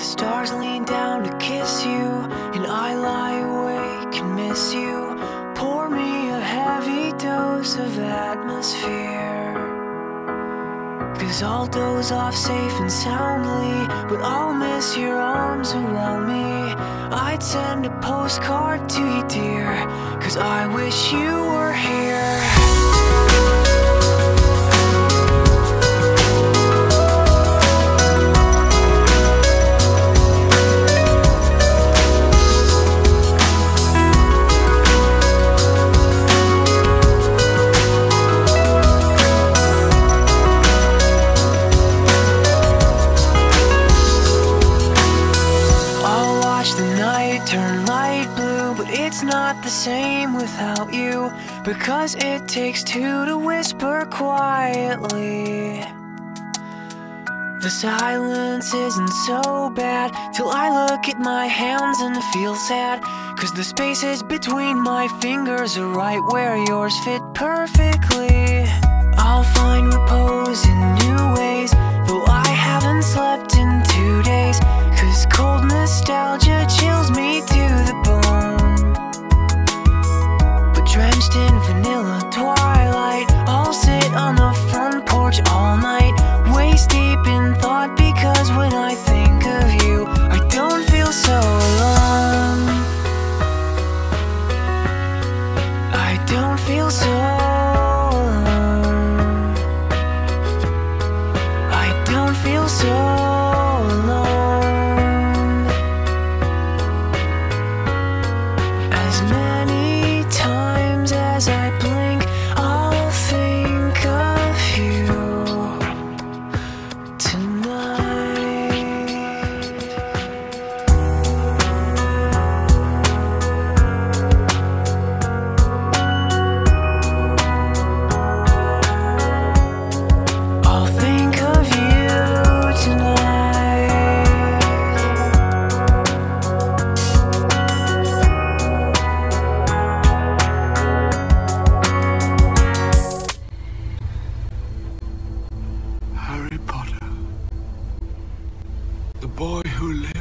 stars lean down to kiss you, and I lie awake and miss you. Pour me a heavy dose of atmosphere, 'cause I'll doze off safe and soundly, but I'll miss your arms around me. I'd send a postcard to you, dear, 'cause I wish you were here. Turn light blue, but it's not the same without you, because it takes two to whisper quietly. The silence isn't so bad till I look at my hands and feel sad, 'cause the spaces between my fingers are right where yours fit perfectly. I'll find repose in new ways, though I haven't slept in 2 days, 'cause cold nostalgia chills me to the bone. But drenched in vanilla twilight, I'll sit on the front porch all night, waist deep in thought, because when I think of you, I don't feel so alone. I don't feel so alone. I don't feel so alone. As many times as I blink, I'll think of you tonight. I'll think of you tonight. Harry Potter, the boy who lived.